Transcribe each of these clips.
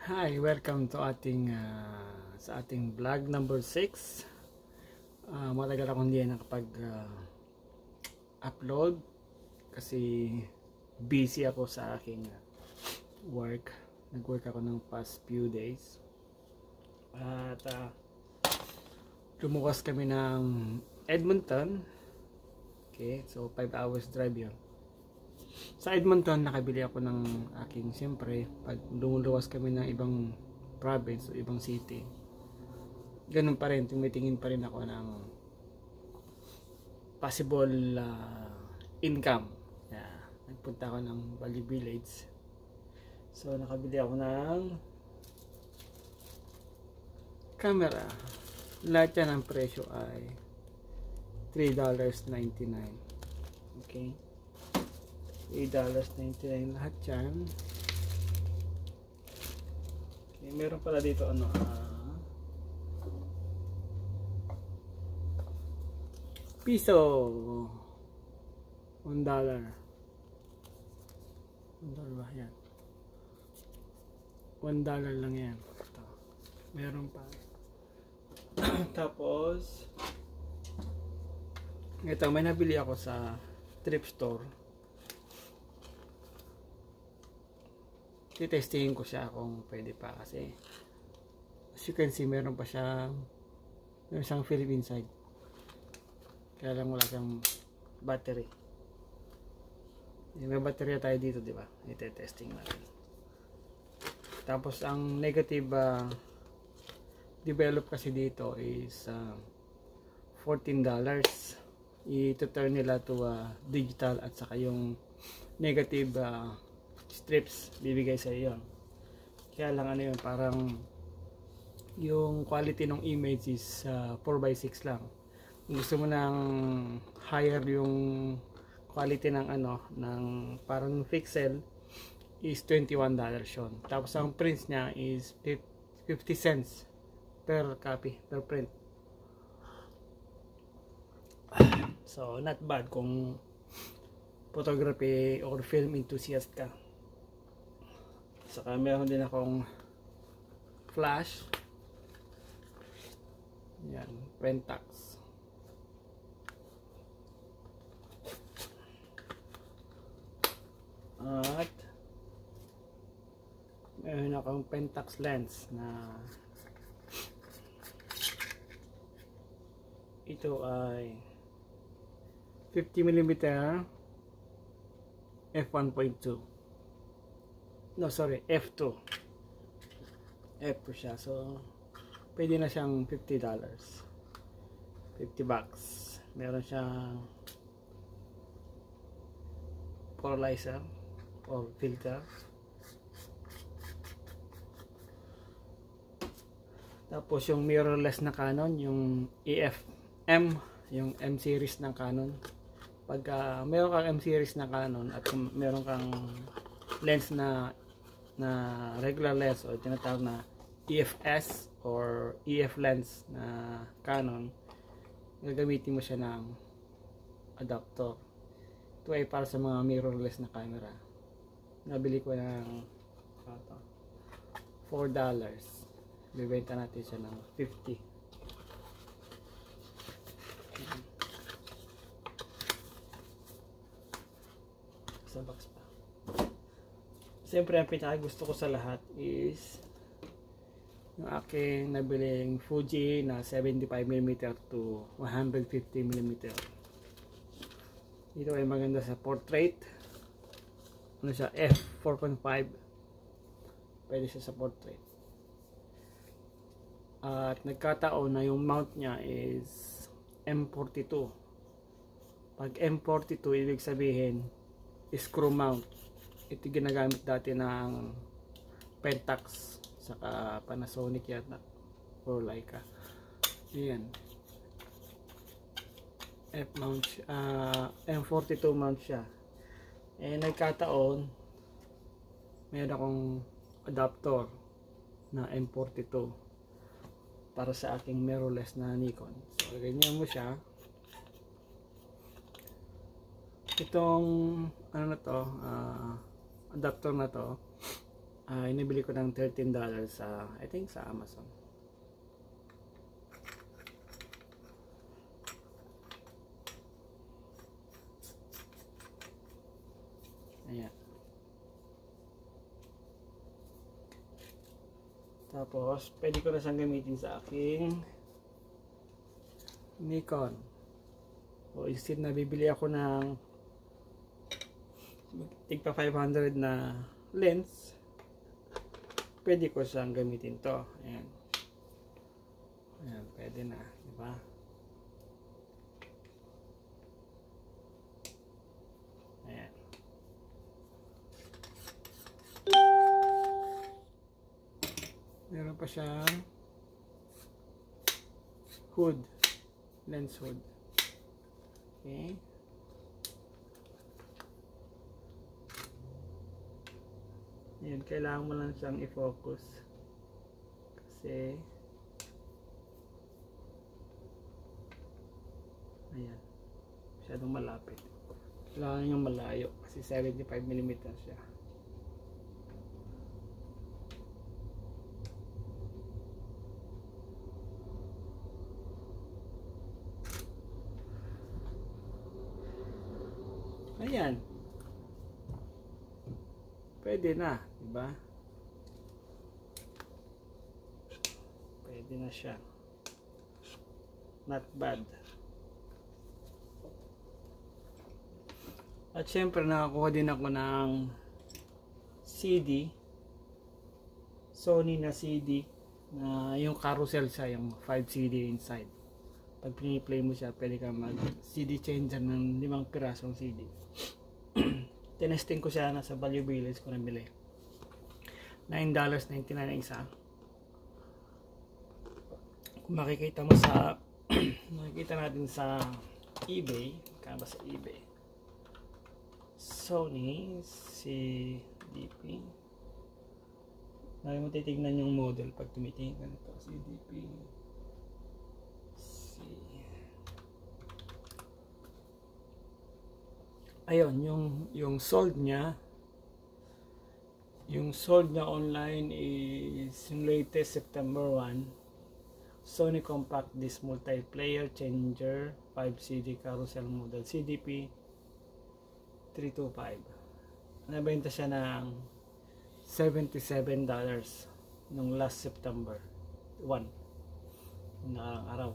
Hi, welcome to sa ating vlog number 6. Matagal akong hindi nakapag-upload kasi busy ako sa aking work. Nag-work ako ng past few days. At lumuwas kami ng Edmonton. Okay, so 5 hours drive yun. Sa Edmonton, nakabili ako ng aking, siyempre, pag lumuluwas kami ng ibang province o ibang city, ganun pa rin, tumitingin pa rin ako ng possible income. Nagpunta ako ng Bali Village. So, nakabili ako ng camera. Lahat yan ang presyo ay $3.99. Okay. $8.99 lahat yan. Okay, meron pala dito piso, $1. $1 ba yan? $1 lang yan. Ito. Meron pa. Tapos ito, may nabili ako sa thrift store. Titestingin ko siya kung pwede pa kasi as you can see, meron siyang film inside, kaya lang wala siyang battery. May battery tayo dito, di ba? Ite-testing natin. Tapos ang negative develop kasi dito is $14. I-turn nila to digital, at saka yung negative strips bibigay sa iyo. Kaya lang yun, parang yung quality ng image is 4x6 lang. Kung gusto mo nang higher yung quality ng ng parang pixel, is $21 yun. Tapos ang print niya is 50 cents per copy, per print. So not bad kung photography or film enthusiast ka. Saka meron din akong flash. Yan, Pentax. At meron akong Pentax lens na ito ay 50mm f1.2. No, sorry, f2. F2 siya. So, pwede na siyang $50. $50. Meron siyang polarizer or filter. Tapos yung mirrorless na Canon, yung EF-M, yung M series ng Canon. Pag meron kang M series na Canon at meron kang lens na regular lens o tinatawag na EFS or EF lens na Canon, gagamitin mo siya ng adapter. Ito ay para sa mga mirrorless na camera. Nabili ko ng $4. Bibenta natin siya ng $50. Sa box pa. Siyempre, ang pinaka gusto ko sa lahat is yung aking nabiling Fuji na 75mm to 150mm. Ito ay maganda sa portrait. Ano siya? f4.5. Pwede siya sa portrait. At nagkataon na yung mount niya is M42. Pag M42, ibig sabihin screw mount. Ito ginagamit dati ng Pentax saka Panasonic yata or Leica. Ayan, F mount, M42 mount siya. Nagkataon meron akong adapter na M42 para sa aking mirrorless na Nikon. So ganyan mo siya. Itong adapter na to Inibili ko ng $13 sa, I think sa Amazon. Ayan. Tapos, pwede ko na siyang gamitin sa aking Nikon. O instead na bibili ako ng tigpa 500 na lens, pwede ko siyang gamitin to. Ayan. Ayan, pwede na, di ba? Ayan. Meron pa siyang hood, lens hood. Okay. Ayan, kailangan mo lang siyang i-focus kasi ayan, masyadong malapit. Kailangan yung malayo kasi 75mm siya. Ayan. Pwede na, di ba? Pwede na siya. Not bad. At syempre nakakuha din ako ng CD. Sony na CD na yung carousel siya, yung 5 CD inside. Pag piniplay mo siya, pwede ka mag CD changer ng 5 pirasong CD. Tinesting ko siya, nasa Value Village ko nabili. $9.99 ang isa. Kung makikita mo sa makikita natin sa eBay, kaya ba sa eBay? Sony CDP. Lagi mo titignan yung model pag tumitingin ka nito. CDP. Ayun, yung sold niya online is yung latest September 1, Sony Compact Disc Multiplayer Changer 5 CD Carousel Model CDP 325. Nabenta siya ng $77 nung last September 1, nakang araw.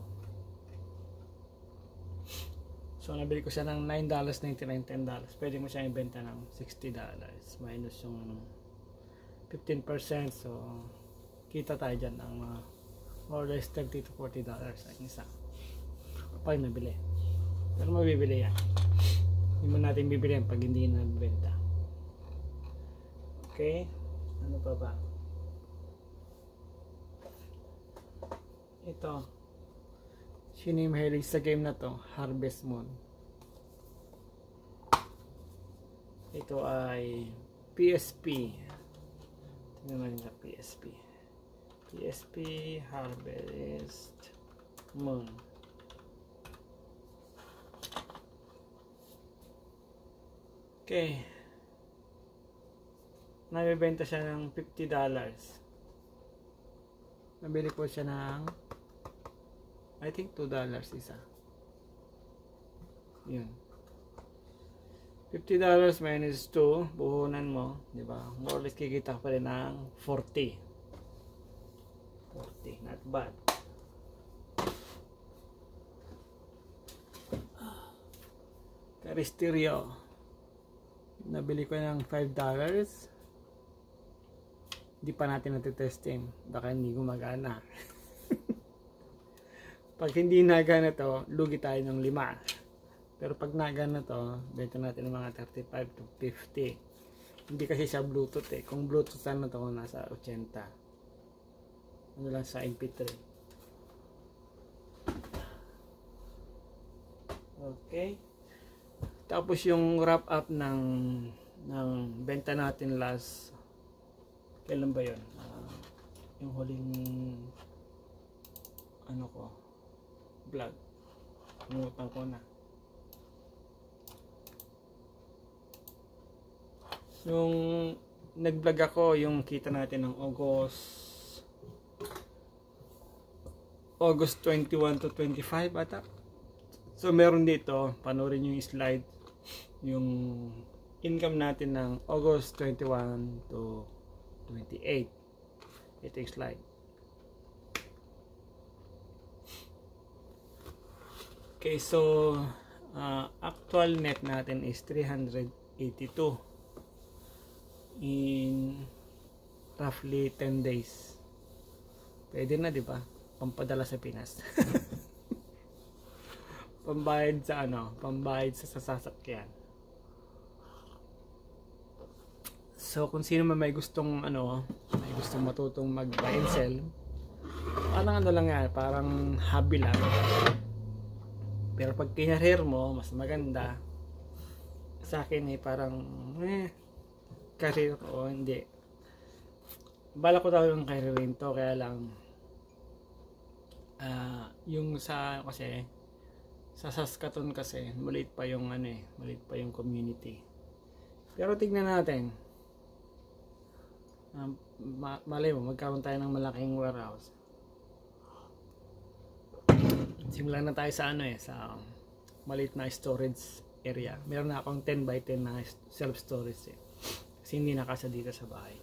So nabili ko siya ng $9.99, $10. Pwede mo siya ibenta ng $60 minus yung 15%. So kita tayo dyan ng mga more or less $30 to $40 ang isa pag nabili. Pero mabibili yan. Hindi mo natin bibili yan pag hindi nabenta. Okay, ano pa ba? Ito, sino yung mahilig sa game na to? Harvest Moon. Ito ay PSP. Tingnan natin sa PSP. PSP Harvest Moon. Okay. Nabibenta siya ng $50. Nabili ko siya ng I think $2 isa. Yun. $50 minus 2, buhunan mo, di ba? More or less kikita pa rin ng 40. 40, not bad. Caristerio. Nabili ko ng $5. Hindi pa natin natitesting. Baka hindi gumagana. Pag hindi nagana to, lugi tayo ng 5. Pero pag nagana to, benta natin ng mga 35 to 50. Hindi kasi siya Bluetooth eh. Kung Bluetooth sana to, nasa 80. Ano lang sa MP3. Okay. Tapos yung wrap up ng benta natin last, kailan ba yun? Yung huling ano ko, vlog. Pumutan ko na. Yung nag-vlog ako yung kita natin ng August 21 to 25 ata. So meron dito, panoorin yung slide, yung income natin ng August 21 to 28. Ito yung slide. Okay, so actual net natin is 382 in roughly 10 days. Pwede na, di ba? Pampadala sa Pinas. Pambayad sa pambayad sa sasakyan. So kung sino man may gustong may gustong matutong mag-buy and sell, parang lang yan, parang hobby lang. Pero pag kinareer mo, mas maganda. Sa akin parang career o hindi. Bala ko daw yung career to, kaya lang yung kasi sa Saskatoon kasi maliit pa yung maliit pa yung community. Pero tignan natin. Malay mo magkaroon tayo ng malaking warehouse. Simulan na tayo sa sa maliit na storage area. Meron na akong 10 by 10 na self-storage kasi hindi nakasa dito sa bahay.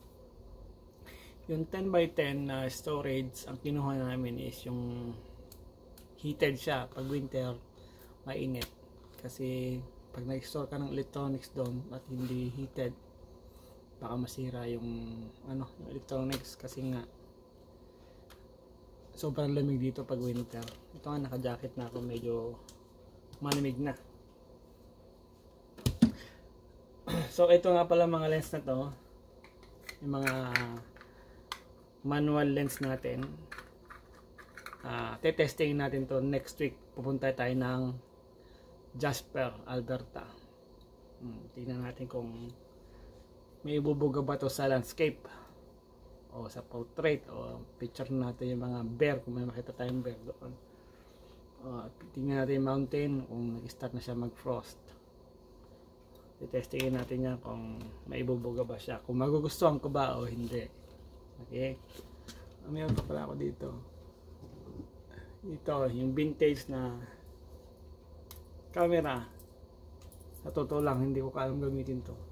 Yung 10 by 10 na storage, ang kinuha namin is yung heated siya. Pag winter, mainit. Kasi pag nag-store ka ng electronics doon at hindi heated, baka masira yung yung electronics kasi nga sobrang lamig dito pag winter. Ito nga, naka-jacket na ako, medyo malamig na. So ito nga pala mga lens na to, yung mga manual lens natin. Testing natin to next week. Pupunta tayo ng Jasper, Alberta. Tingnan natin kung may ibubuga ba to sa landscape o sa portrait, o picture natin yung mga bear kung may makita tayong bear doon. Tingnan natin yung mountain kung nag-start na siya mag-frost. Testingin natin yan kung may ibubuga ba siya, kung magugustuhan ko ba o hindi. Okay, mayroon pa pala ako dito. Ito yung vintage na camera. Sa totoo lang, hindi ko kayang gamitin to.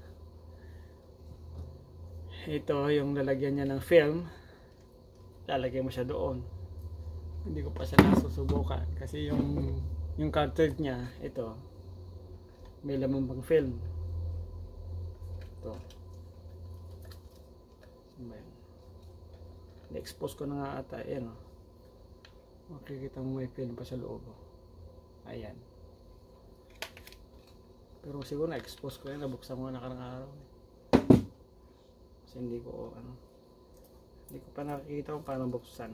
Ito yung lalagyan niya ng film, lalagay mo siya doon. Hindi ko pa siya nasusubukan kasi yung cartridge niya, ito may laman pang film. Ito na-expose ko na nga ata. Ayan, makikita mo may film pa sa loob. Ayan, pero siguro na-expose ko yan, nabuksan ko na nakarang araw kasi hindi ko pa nakikita kung paano buksan.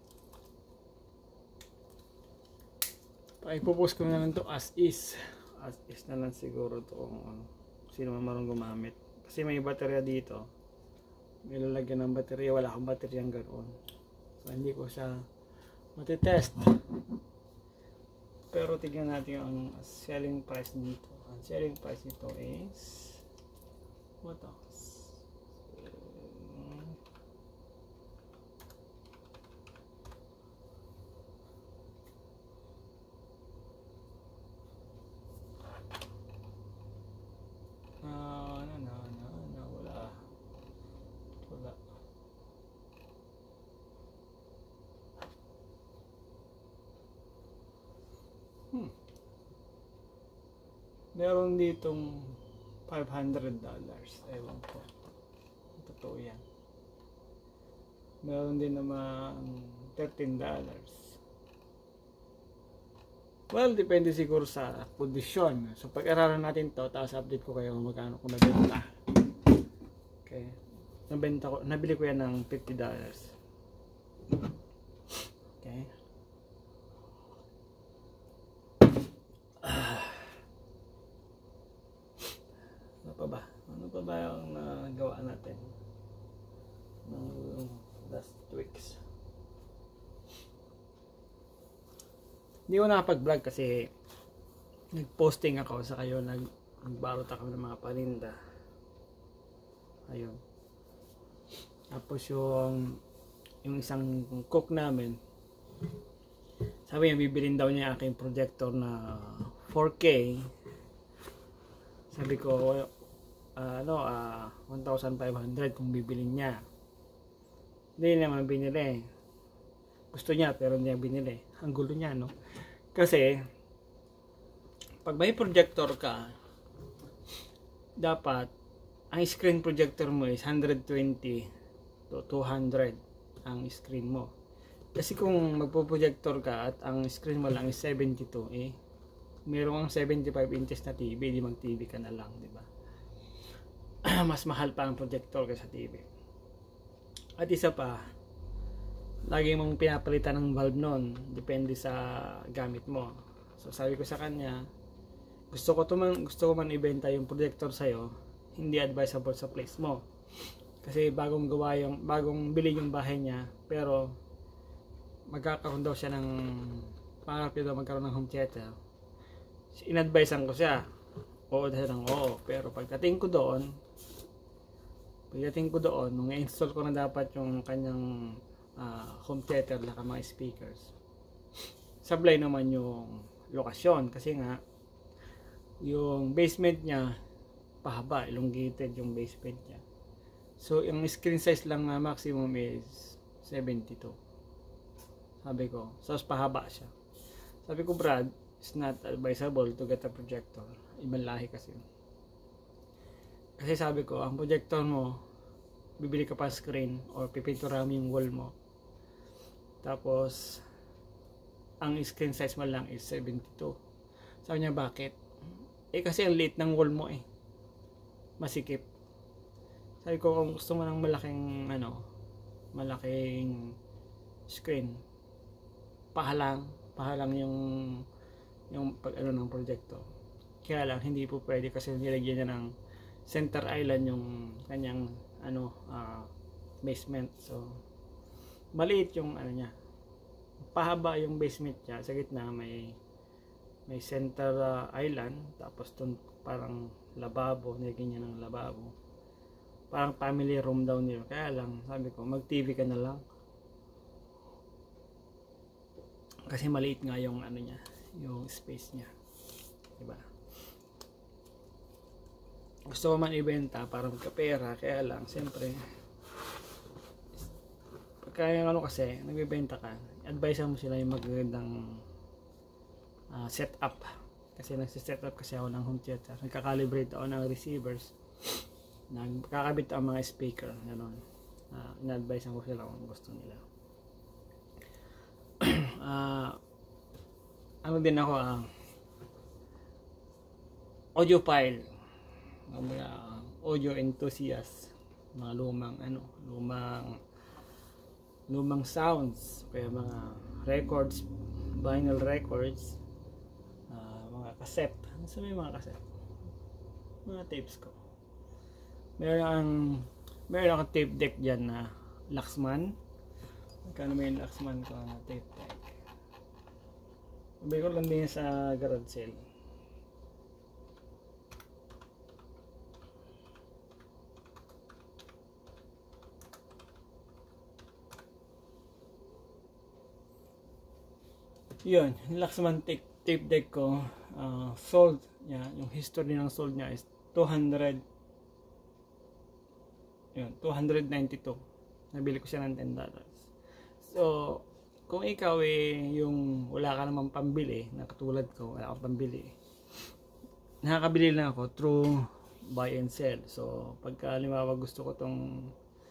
Ipopost ko na lang to as is na lang siguro to kung sino man marunong gumamit, kasi may baterya dito, may lalagyan ng baterya. Wala akong bateryang ganoon, so hindi ko siya matitest. Pero tignan natin ang selling price dito. Ang selling price nito is what else? Meron ditong $500. Ewan ko, totoo yan. Meron din naman $13. Well, depende siguro sa kondisyon. So pag-aralan natin to, tapos update ko kayo kung magkano kung nabenta. Okay, nabili ko yan ng $50. Okay. Ano pa ba yung nagawa natin ng last weeks? Hindi ko nakapag-vlog kasi nag-posting ako sa kayo, nagbarot ako ng mga paninda. Ayun. Tapos yung isang cook namin, sabi niya bibilin daw niya aking projector na 4K. Sabi ko 1,500 kung bibilin niya. Hindi naman binili. Gusto niya pero hindi niya binili. Ang gulo niya, no? Kasi pag may projector ka, dapat ang screen projector mo is 120 to 200 ang screen mo. Kasi kung magpo-projector ka at ang screen mo lang is 72, meron kang 75 inches na TV, di mag-TV ka na lang, di ba? Mas mahal pa ang projector kaysa TV. At isa pa, lagi mong pinapalitan ng bulb nun, depende sa gamit mo. So sabi ko sa kanya, gusto ko man ibenta yung projector sa'yo, hindi advisable sa place mo. Kasi bagong bili yung bahay niya, pero magkakaroon daw siya ng pangarap daw magkaroon ng home theater. In-advisean ko siya. Oo dahil ng oo. Pero pagdating ko doon, nung i-install ko na dapat yung kanyang home theater na mga speakers, sablay naman yung lokasyon. Kasi nga, yung basement niya, pahaba, elongated yung basement niya. So, yung screen size lang na maximum is 72. Sabi ko, so pahaba siya. Sabi ko, Brad, it's not advisable to get a projector. Ibang lahi kasi. Kasi sabi ko, ang projector mo, bibili ka pa screen or pipintura mo yung wall mo. Tapos, ang screen size mo lang is 72. Sabi niya, bakit? Kasi ang liit ng wall mo masikip. Sabi ko, kung gusto mo ng malaking screen, pahalang yung pag ng projector. Kaya lang hindi po pwede kasi nilagyan niya ng center island yung kanyang basement. So maliit yung niya. Pahaba yung basement niya, sa gitna may center island, tapos dun parang lababo, nilagyan niya ng lababo. Parang family room daw niya. Kaya lang sabi ko, mag-TV ka na lang. Kasi maliit nga yung niya, yung space niya. Diba? Gusto ko man ibenta para magkapera, kaya lang siyempre pagka kasi nagbebenta ka, advise mo sila yung magandang setup. Kasi nagsiset up kasi ako ng home theater, nagka-calibrate ako ng receivers, nagkakabit ang mga speaker, gano'n. In-advise ko sila kung gusto nila. Din ako audiophile, audio enthusiast, mga lumang sounds, kaya mga records, vinyl records, mga cassette. Ano sabi mga cassette? Mga tapes ko. Meron akong tape deck dyan na Laxman. Magkano may Laxman ko na tape deck? Sabi ko lang din sa garage sale. Yun, Laxman tape deck ko, sold niya, yung history ng sold niya is 292. Nabili ko siya ng $10. So, kung ikaw yung wala ka namang pambili, na katulad ko, wala akong pambili, nakakabili lang ako through buy and sell. So, pagka halimbawa gusto ko tong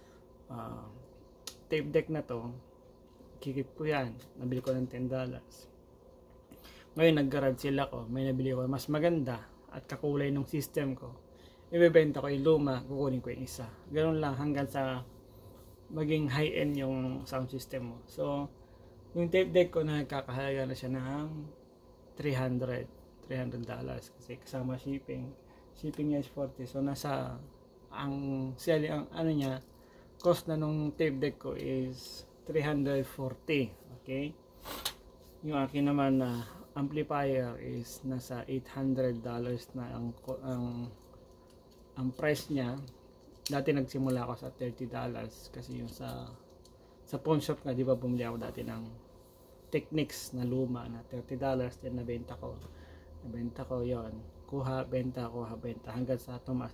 tape deck na to, kikip ko yan. Nabili ko ng $10. Ngayon nag-garage sale ako, may nabili ko mas maganda at kakulay ng system ko. Ibebenta ko yung luma, kukunin ko yung isa. Ganoon lang hanggang sa maging high-end yung sound system mo. So, yung tape deck ko nagkakahalaga na siya ng $300 kasi kasama shipping. Shipping niya is 40. So, nasa ang selling niya, cost na nung tape deck ko is $340. Okay? Yung akin naman na amplifier is nasa $800 na ang price niya. Dati nagsimula ako sa $30 kasi yung sa pawn shop nga, di ba, bumili ako dati ng Technics na luma na $30, then nabenta ko yon, kuha benta hanggang sa tumaas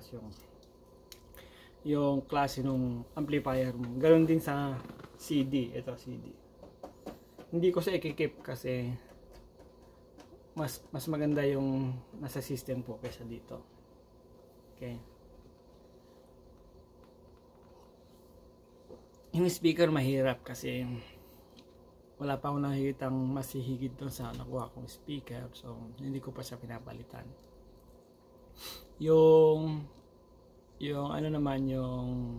yung klase ng amplifier mo. Ganoon din sa CD. Ito CD, hindi ko sa ikikip kasi mas maganda yung nasa system po kaysa dito. Okay, yung speaker mahirap kasi wala pa akong nakikitang mas hihigit doon sa nakuha kong speaker, so hindi ko pa siya pinapalitan. Yung ano naman yung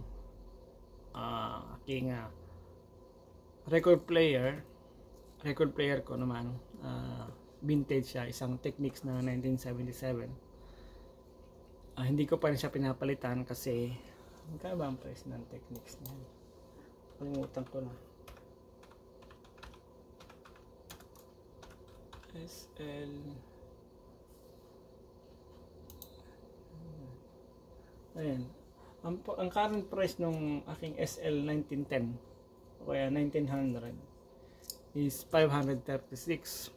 aking record player ko naman, vintage siya, isang Technics na 1977. Hindi ko pa rin siya pinapalitan kasi magkano ba ang price ng Technics niya? Kalimutan ko na. SL ayan, ang current price nung aking SL 1910 o kaya 1900 is $536.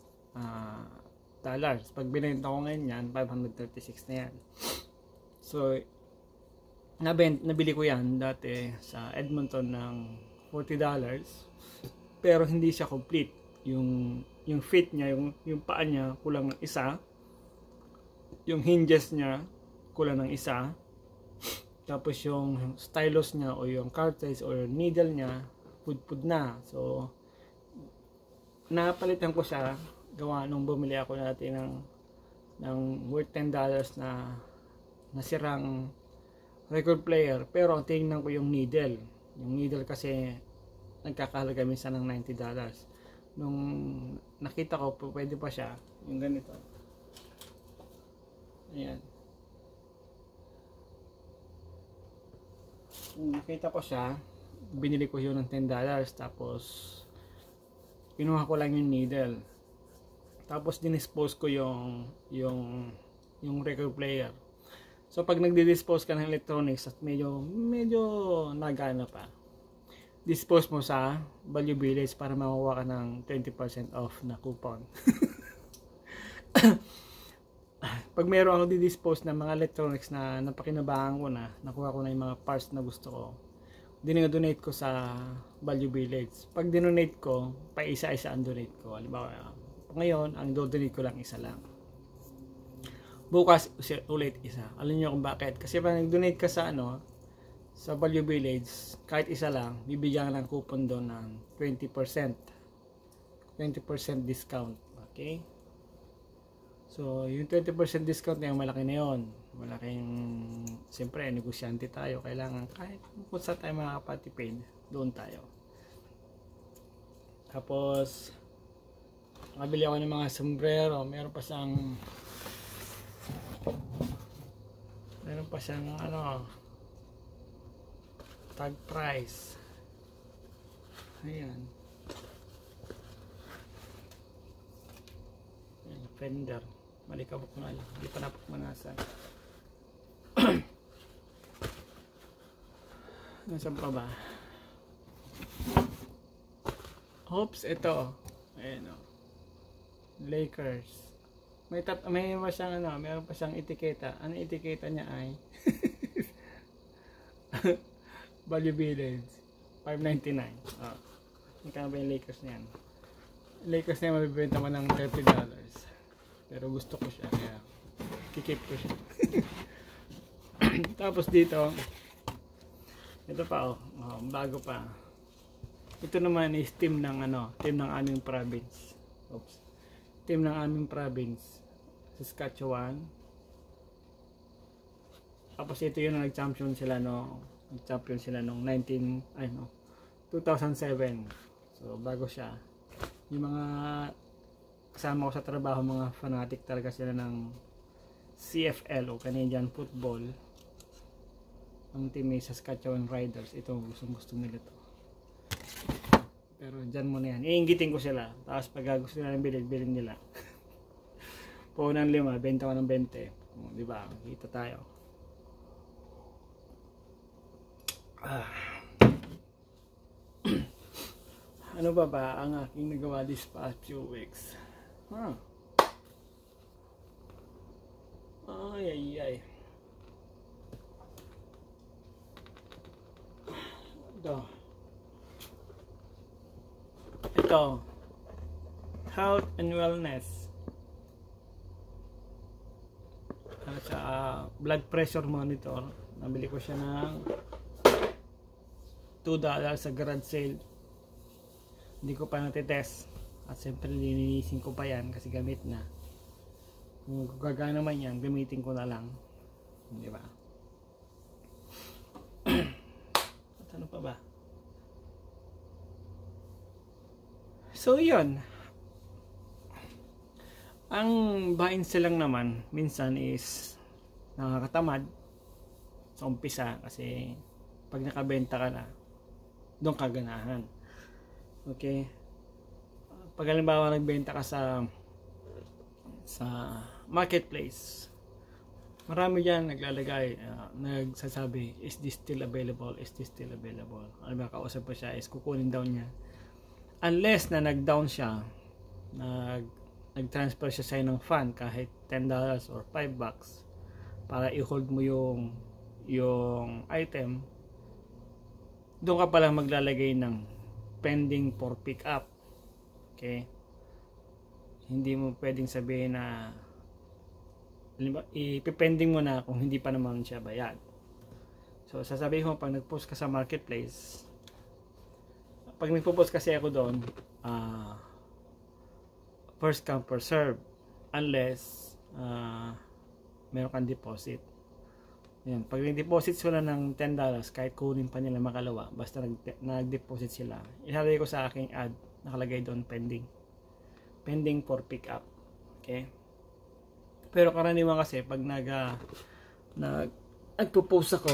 Pag binenta ko ngayon yan, 536 na yan. So nabili ko yan dati sa Edmonton ng $40, pero hindi siya complete. Yung fit niya, yung paa niya kulang ng isa, yung hinges niya kulang ng isa, tapos yung stylus niya o yung cartridge o yung needle niya pudpud na. So napalitan ko siya gawa nung bumili ako dati ng worth $10 na nasirang record player, pero ang tingnan ko yung needle kasi nagkakahalaga minsan ng $90. Nung nakita ko pwede pa siya yung ganito, ayan, nakita ko siya, binili ko yun ng $10, tapos kinuha ko lang yung needle, tapos dinispose ko yung record player. So pag nagdi-dispose ka ng electronics at medyo nagana pa, dispose mo sa Value Village para makuha ka ng 20% off na coupon. Pag meron ako di-dispose ng mga electronics na napakinabangan ko na, nakuha ko na yung mga parts na gusto ko, dinonate ko sa Value Village. Pag dinonate ko, pa isa-isa ang donate ko. Halimbawa, ngayon, ang donate ko lang isa lang. Bukas ulit isa. Alam niyo kung bakit? Kasi pag nag-donate ka sa sa Value Village, kahit isa lang, bibigyan ng coupon doon ng 20% discount. Okay? So, yung 20% discount na yung malaki na yun. Malaking, siyempre, negosyante tayo. Kailangan, kahit kung saan tayo makakapatipid, doon tayo. Tapos, nakabili ako ng mga sombrero. Meron pa siyang tag price. Ayan. Fender. Malikabok na lang. Hindi pa napakmanasan. Nasaan pa ba? Oops, ito. Ayan o. Lakers. May pa siyang meron pa siyang etiketa. Ano etiketa niya ay Value Village $5.99. Magkano ba yung Lakers niyan? Lakers niya mabibenta mo ng $30. Pero gusto ko siya kaya kikip ko siya. Tapos dito, ito pa bago pa. Ito naman is team ng aming province. Oops. Team ng aming province, Saskatchewan. Tapos ito yung nag-champion sila noong 2007. So bago siya. Yung mga kasama ko sa trabaho, mga fanatic talaga sila ng CFL o Canadian Football. Ang team ay Saskatchewan Riders. Ito, gusto nila to. Pero dyan muna yan. Iingitin ko sila. Tapos pag gusto nila ng bilhin nila. Po ng 5, benta ko ng 20. Diba? Kita tayo. Ah. Ano ba ang aking nagawa this past few weeks? Ay. Ito. Health and wellness. Sa blood pressure monitor. Nabili ko siya ng $2 sa garage sale. Hindi ko pa natitest. At siyempre linisin ko pa yan kasi gamit na. Kung gagana naman yan, gamitin ko na lang. Di ba? At ano pa ba? So yun. Ang buy and sell lang naman minsan is nakakatamad sa umpisa kasi pag nakabenta ka na doon kaganahan. Okay? Pag halimbawa nagbenta ka sa marketplace, marami dyan naglalagay, nagsasabi, is this still available? Is this still available? Ano ba, kausap pa siya, is kukunin daw niya. Unless na nag-down siya, nag-transfer siya sa'yo ng fund kahit $10 or $5 para i-hold mo yung item, doon ka palang maglalagay ng pending for pick up. Okay? Hindi mo pwedeng sabihin na ipipending mo na kung hindi pa naman siya bayad. So sasabihin mo pag nag-post ka sa marketplace, pag nagpo-post kasi ako doon, first come first serve unless meron kang deposit. Yan, pag nag-deposit sila ng $10, kahit kunin pa nila makalawa, basta nag-deposit sila, ilalagay ko sa aking ad, nakalagay doon pending for pick up. Okay? Pero karaniwan kasi pag nagpo-post ako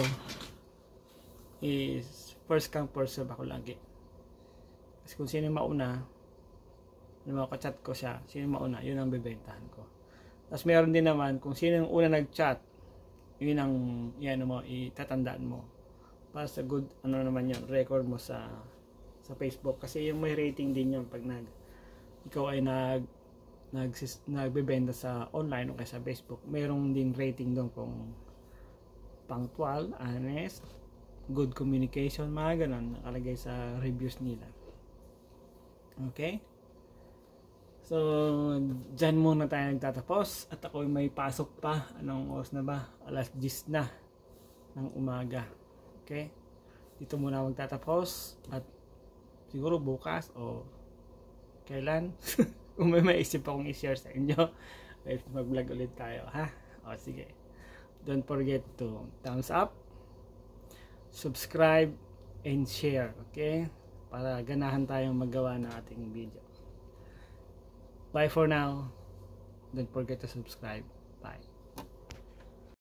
is first come first serve ako lagi. Kasi kung sino yung mauna, ka-chat ko siya, sino yung mauna, yun ang bebentahan ko. Tapos meron din naman kung sino yung una nag-chat, yun ang itatandaan mo para sa good naman yun, record mo sa Facebook, kasi yung may rating din yun pag ikaw ay nagbebenta sa online o kaya sa Facebook, mayroong din rating doon kung punctual, honest, good communication, mga ganun nakalagay sa reviews nila. Okay? So, dyan muna tayo nagtatapos at ako may pasok pa. Anong oras na ba? 10:00 na ng umaga. Okay? Dito muna magtatapos at siguro bukas o kailan kung may maisip akong i-share sa inyo, mag-vlog ulit tayo, ha? O sige. Don't forget to thumbs up, subscribe, and share. Okay? Para ganahan tayong magawa ng ating video. Bye for now. Don't forget to subscribe. Bye.